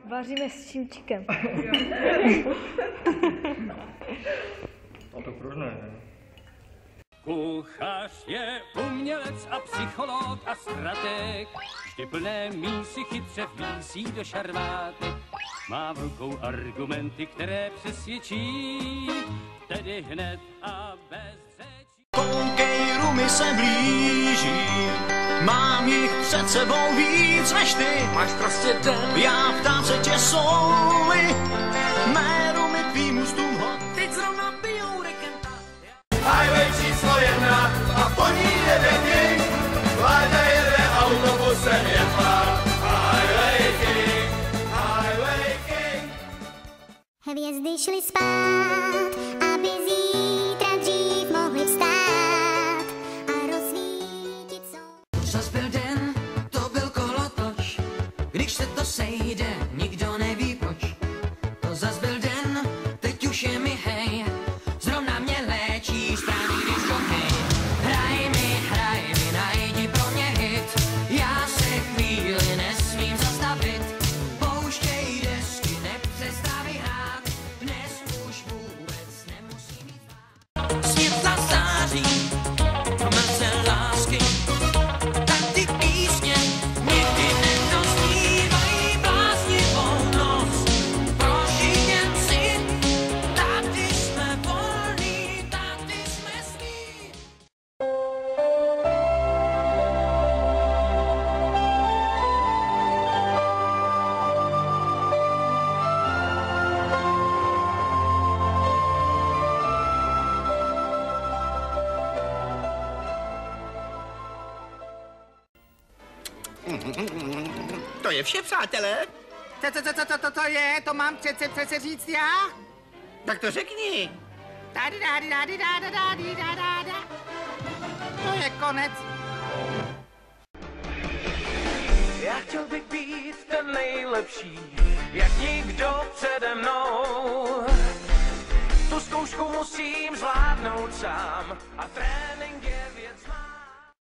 Vaříme s čimčíkem. A to proč ne? Kuchař je umělec a psycholog a strateg. Vždy plné mísy chytře vmísí do šarvátek. Má v rukou argumenty, které přesvědčí, tedy hned a bez řečí. Koukej, rumy se blíží, mám jich před sebou víc než ty. Máš prostě den. Já ptám se tě, jsou-li mé rumy tvým ústům hod. Teď zrovna pijou rekenta. Highway číslo 1 a po ní jede King. Vláda jede autobusem jedla. Highway King, Highway King. Hvězdy šly spát, aby zítra dřív mohly vstát a rozsvítit jsou. Zas byl den, to byl kolotoč, když se to sejde, nikdo neví proč. To zas byl den, teď už je mi hej, zrovna mě léčí správný disjokej. Hraj mi, najdi pro mě hit, já se chvíli nesmím zastavit. Pouštěj desky, nepřestaví hrát, dnes už vůbec nemusím mít spát. Světla září, mrze lásky, tak ty písně nikdy nedoznívají bláznivou noc. Prožijem si, tady jsme volní, tady jsme svý. To je vše, přátelé. To je, to mám přece říct já? Tak to řekni. To je konec. Já chtěl bych být ten nejlepší, jak nikdo přede mnou. Tu zkoušku musím zvládnout sám a trénink je